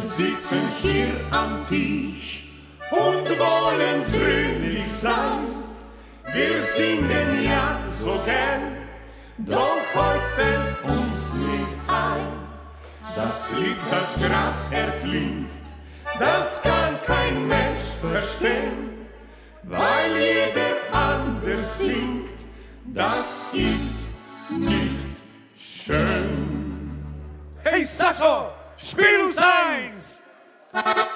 Wir sitzen hier am Tisch und wollen fröhlich sein. Wir singen ja so gern, doch heute fällt uns nichts ein. Das Lied, das grad erklingt, das kann kein Mensch verstehen, weil jeder anders singt, das ist nicht schön. Hey Saso, spiel uns eins!